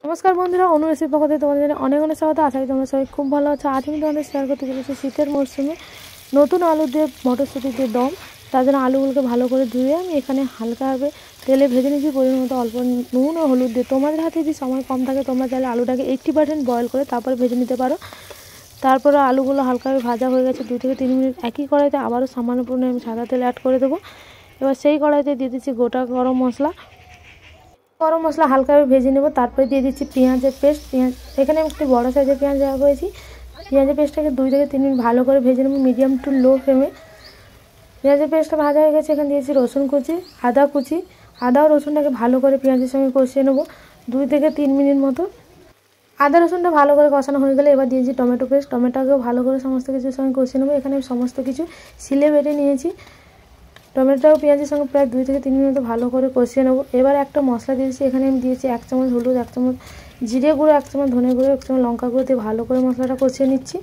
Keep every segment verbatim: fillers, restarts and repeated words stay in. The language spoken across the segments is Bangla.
नमस्कार बंधुरा अनु रेसिपि पक्ष থেকে তোমাদের অনেক অনেক স্বাগত। আশা করি তোমরা সবাই খুব ভালো আছো। আজ আমি তোমাদের শেয়ার করতে চলেছি শীতের মরশুমে নতুন আলু দিয়ে মটরশুঁটি দিয়ে দম। তার জন্য আলুগুলোকে ভালো করে ধুয়ে আমি এখানে হালকাভাবে তেলে ভেজে নিয়েছি, পরিমাণ মতো অল্প নুন ও হলুদ দিয়ে। তোমাদের হাতে যদি সময় কম থাকে তোমরা চাইলে আলুটাকে এইট্টি পার্সেন্ট বয়েল করে তারপরে ভেজে নিতে পারো। তারপরে আলুগুলো হালকাভাবে ভাজা হয়ে গেছে, দু থেকে তিন মিনিট একই কড়াইতে আবারও সামান্য পরিমাণে আমি সাদা তেল অ্যাড করে দেবো। এবার সেই কড়াইতে দিয়ে দিচ্ছি গোটা গরম মশলা। গরম মশলা হালকাভাবে ভেজে নেব। তারপরে দিয়ে দিচ্ছি পেঁয়াজের পেস্ট। পেঁয়াজ এখানে আমি একটু বড়ো সাইজের পেঁয়াজ ব্যবহার করেছি। পেঁয়াজের পেস্টটাকে দুই থেকে তিন মিনিট ভালো করে ভেজে নেব মিডিয়াম টু লো ফ্লেমে। পেঁয়াজের পেস্টটা ভাজা হয়ে গেছে, এখানে দিয়েছি রসুন কুচি, আদা কুচি। আদা ও রসুনটাকে ভালো করে পেঁয়াজের সঙ্গে কষিয়ে নেব দুই থেকে তিন মিনিট মতো। আদা রসুনটা ভালো করে কষানো হয়ে গেলে এবার দিয়েছি টমেটো পেস্ট। টমেটোকেও ভালো করে সমস্ত কিছুর সঙ্গে কষিয়ে নেব। এখানে আমি সমস্ত কিছু সিলে বেটে নিয়েছি। টমেটো পেঁয়াজের সঙ্গে প্রায় দুই থেকে তিন মিনিট ভালো করে কষিয়ে নেব। এবার একটা মশলা দিয়েছি, এখানে আমি দিয়েছি এক চামচ হলুদ, এক চামচ জিরে গুঁড়ো, এক চামচ ধনে গুঁড়ো, এক চামচ লঙ্কা গুঁড়ো দিয়ে ভালো করে মশলাটা কষিয়ে নিচ্ছি।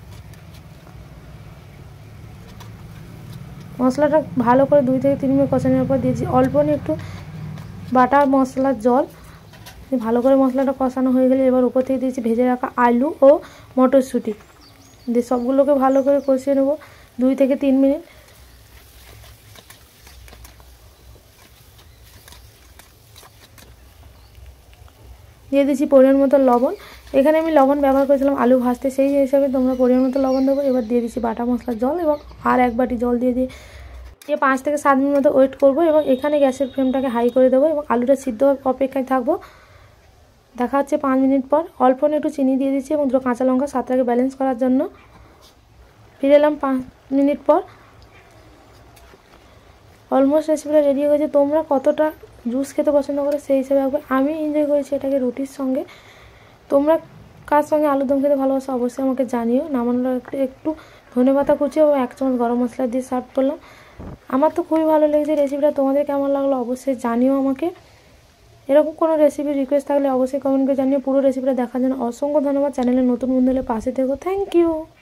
মশলাটা ভালো করে দুই থেকে তিন মিনিট কষানোর পর দিয়েছি অল্প নিয়ে একটু বাটা মশলার জল। ভালো করে মশলাটা কষানো হয়ে গেলে এবার উপর থেকে দিয়েছি ভেজে রাখা আলু ও মটরশুঁটি দিয়ে সবগুলোকে ভালো করে কষিয়ে নেব দুই থেকে তিন মিনিট। দিয়ে দিচ্ছি পরিমাণ মতো লবণ। এখানে আমি লবণ ব্যবহার করেছিলাম আলু ভাজতে, সেই হিসাবে তোমরা পরিমাণ মতো লবণ দেবো। এবার দিয়ে দিচ্ছি বাটা মশলার জল এবং আর এক বাটি জল দিয়ে দিয়ে দিয়ে পাঁচ থেকে সাত মিনিট মতো ওয়েট করবো এবং এখানে গ্যাসের ফ্লেমটাকে হাই করে দেবো এবং আলুটা সিদ্ধ অপেক্ষায় থাকবো। দেখা হচ্ছে পাঁচ মিনিট পর। অল্প একটু চিনি দিয়ে দিচ্ছি এবং দুটো কাঁচা লঙ্কা স্বাদটাকে ব্যালেন্স করার জন্য। ফিরে এলাম পাঁচ মিনিট পর। অলমোস্ট রেসিপিটা রেডি হয়ে গেছে। তোমরা কতটা জুস খেতে পছন্দ করে সেই হিসেবে রাখবে। আমি এনজয় করেছি এটাকে রুটির সঙ্গে। তোমরা কার সঙ্গে আলুর দম খেতে ভালোবাসো অবশ্যই আমাকে জানিও। নামানোর একটু ধনেপাতা কুচি এবং এক চামচ গরম মশলা দিয়ে সার্ভ করলাম। আমার তো খুবই ভালো লেগেছে রেসিপিটা। তোমাদের কেমন লাগলো অবশ্যই জানিও আমাকে। এরকম কোনো রেসিপির রিকোয়েস্ট থাকলে অবশ্যই কমেন্ট করে জানিও। পুরো রেসিপিটা দেখার জন্য অসংখ্য ধন্যবাদ। চ্যানেলে নতুন বন্ধু হলে পাশে থেকো। Thank you.